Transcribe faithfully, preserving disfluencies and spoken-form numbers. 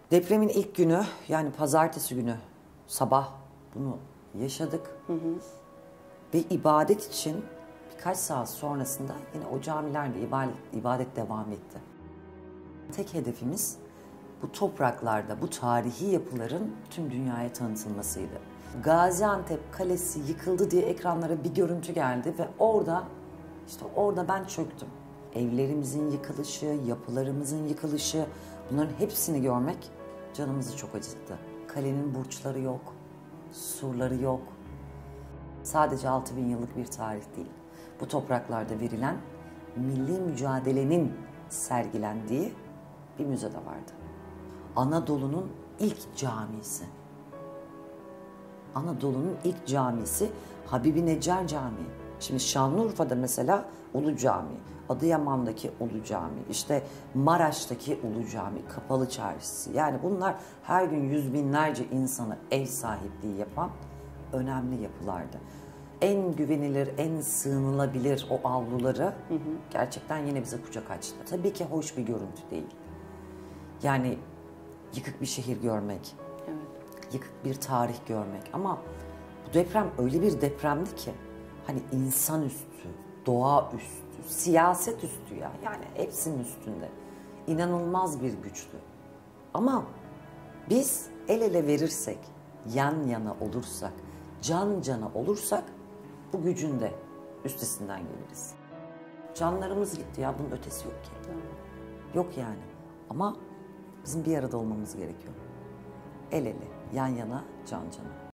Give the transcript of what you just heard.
Depremin ilk günü, yani pazartesi günü sabah bunu yaşadık. Hı hı. Ve ibadet için birkaç saat sonrasında yine o camilerde ibadet, ibadet devam etti. Tek hedefimiz bu topraklarda, bu tarihi yapıların tüm dünyaya tanıtılmasıydı. Gaziantep Kalesi yıkıldı diye ekranlara bir görüntü geldi ve orada, işte orada ben çöktüm. Evlerimizin yıkılışı, yapılarımızın yıkılışı, bunların hepsini görmek canımızı çok acıttı. Kalenin burçları yok, surları yok. Sadece altı bin yıllık bir tarih değil. Bu topraklarda verilen milli mücadelenin sergilendiği bir müze de vardı. Anadolu'nun ilk camisi. Anadolu'nun ilk camisi Habibi Neccar Camii. Şimdi Şanlıurfa'da mesela Ulu Cami, Adıyaman'daki Ulu Cami, işte Maraş'taki Ulu Cami, Kapalı Çarşısı. Yani bunlar her gün yüz binlerce insana ev sahipliği yapan önemli yapılardı. En güvenilir, en sığınılabilir o avluları hı hı. gerçekten yine bize kucak açtı. Tabii ki hoş bir görüntü değil. Yani yıkık bir şehir görmek, evet. yıkık bir tarih görmek ama bu deprem öyle bir depremdi ki hani insanüstü, doğaüstü, siyaset üstü ya yani hepsinin üstünde. İnanılmaz bir güçtü. Ama biz el ele verirsek, yan yana olursak, can cana olursak bu gücün de üstesinden geliriz. Canlarımız gitti ya, bunun ötesi yok ki. Yok yani. Ama bizim bir arada olmamız gerekiyor. El ele, yan yana, can cana.